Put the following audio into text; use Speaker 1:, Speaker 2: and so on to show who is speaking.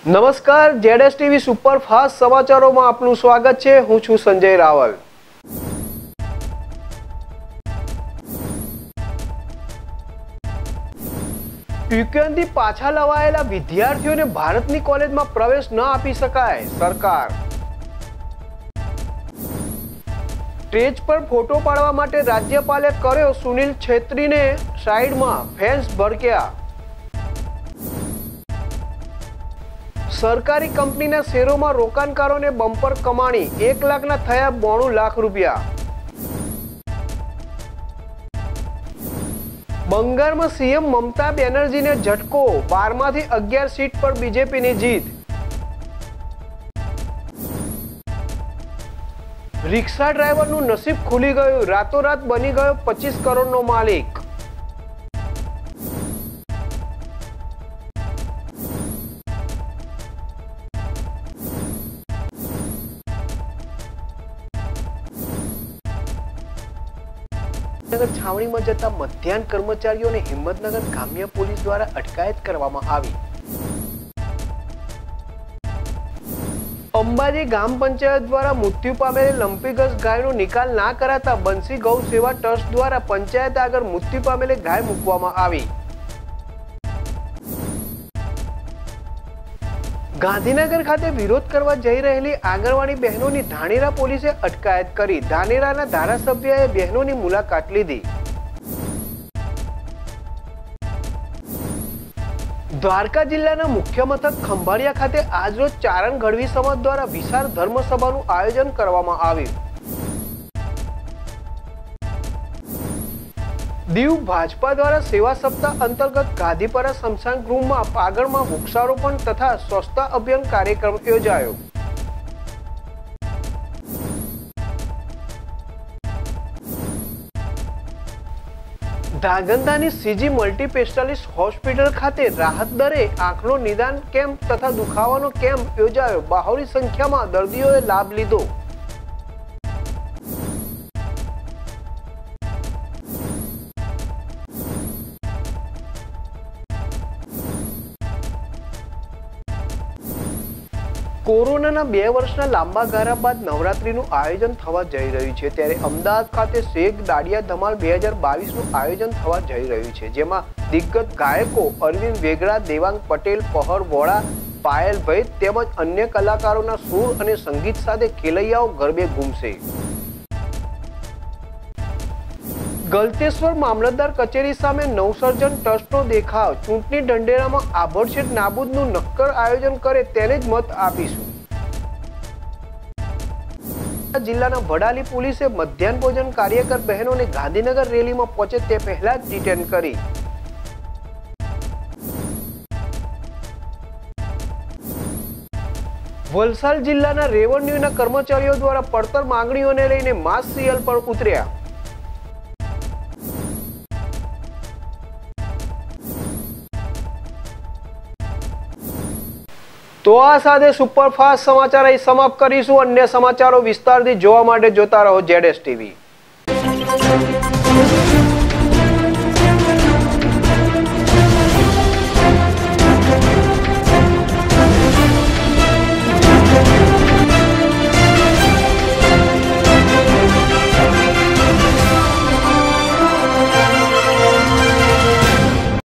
Speaker 1: નમસ્કાર, ZS TV superfast સમાચારોમાં આપનું સ્વાગત છે। હું છું સંજય રાવલ। યુક્રેનથી પાછા લવાયેલા વિદ્યાર્થીઓને ભારતની કોલેજમાં પ્રવેશ ન આપી શકાય, સરકાર। સ્ટેજ પર ફોટો પાડવા માટે રાજ્યપાલે કર્યો સુનિલ છેત્રીને સાઈડમાં, ફેન્સ ભડક્યા। સરકારી કંપનીના શેરોમાં રોકાણકારોને બમ્પર કમાણી, 1 લાખના થયા 92 લાખ રૂપિયા। બંગાળમાં સીએમ મમતા બેનર્જીને ઝટકો, 12માંથી 11 સીટ પર બીજેપીની જીત। રિક્ષા ડ્રાઈવરનું નસીબ ખુલી ગયું, રાતોરાત બની ગયો 25 કરોડનો માલિક। છાવણીમાં જતા મધ્યાહન કર્મચારીઓને હિંમતનગર ગ્રામ્ય પોલીસ દ્વારા અટકાયત કરવામાં આવી। અંબાજી ગ્રામ પંચાયત દ્વારા મૃત્યુ પામેલી લંપીગસ ગાયનો નિકાલ ના કરાતા બંસી ગૌ સેવા ટ્રસ્ટ દ્વારા પંચાયત આગળ મૃત્યુ પામેલી ગાય મૂકવામાં આવી। ગાંધીનગર ખાતે વિરોધ કરવા જઈ રહેલી આંગણવાડી બહેનોની ધાનેરા પોલીસે અટકાયત કરી। ધાનેરાના ધારાસભ્યએ બહેનોની મુલાકાત લીધી। દ્વારકા જિલ્લાના મુખ્ય મથક ખંભાળિયા ખાતે આજરોજ ચારણ ગઢવી સમાજ દ્વારા વિશાળ ધર્મસભાનું આયોજન કરવામાં આવ્યું। દીવ ભાજપા દ્વારા સેવા સપ્તાહ અંતર્ગત ગાંધીપરા સ્મશાન ગૃહમાં પાગળમાં વૃક્ષારોપણ તથા સ્વચ્છતા અભિયાન કાર્યક્રમ યોજાયો। ધાંગધ્રાની સીજી મલ્ટી સ્પેશિયાલિસ્ટ હોસ્પિટલ ખાતે રાહત દરે આંખનો નિદાન કેમ્પ તથા દુખાવાનો કેમ્પ યોજાયો। બહોળી સંખ્યામાં દર્દીઓએ લાભ લીધો। કોરોનાના 2 વર્ષના લાંબા ગાળા બાદ નવરાત્રીનું આયોજન થવા જઈ રહ્યું છે, ત્યારે અમદાવાદ ખાતે શેખ દાડિયા ધમાલ 2022નું આયોજન થવા જઈ રહ્યું છે, જેમાં દિગ્ગજ ગાયકો અરવિંદ વેગડા, દેવાંગ પટેલ, પહર વોરા, પાયલ ભૈદ તેમજ અન્ય કલાકારોના સૂર અને સંગીત સાથે ખેલૈયાઓ ગરબે ઘૂમશે। ગલતેશ્વર મામલતદાર કચેરી સામે નવસર્જન ટ્રસ્ટનો દેખાવ, ચૂંટણી ઢંઢેરામાં આભડછેટ નાબૂદનું નક્કર આયોજન કરે તેને જ મત આપીશું। જિલ્લાના વડાલી પોલીસે મધ્યાહન ભોજન કાર્યકર બહેનોને ગાંધીનગર રેલીમાં પહોંચે તે પહેલા જ ડિટેન કરી। વલસાડ જિલ્લાના રેવન્યુના કર્મચારીઓ દ્વારા પડતર માંગણીઓને લઈને માસ સિયલ પર ઉતર્યા। તો આ સાથે સુપરફાસ્ટ સમાચાર અહીં સમાપ્ત કરીશું। અન્ય સમાચારો વિસ્તારથી જોવા માટે જોતા રહો જેડએસ ટીવી।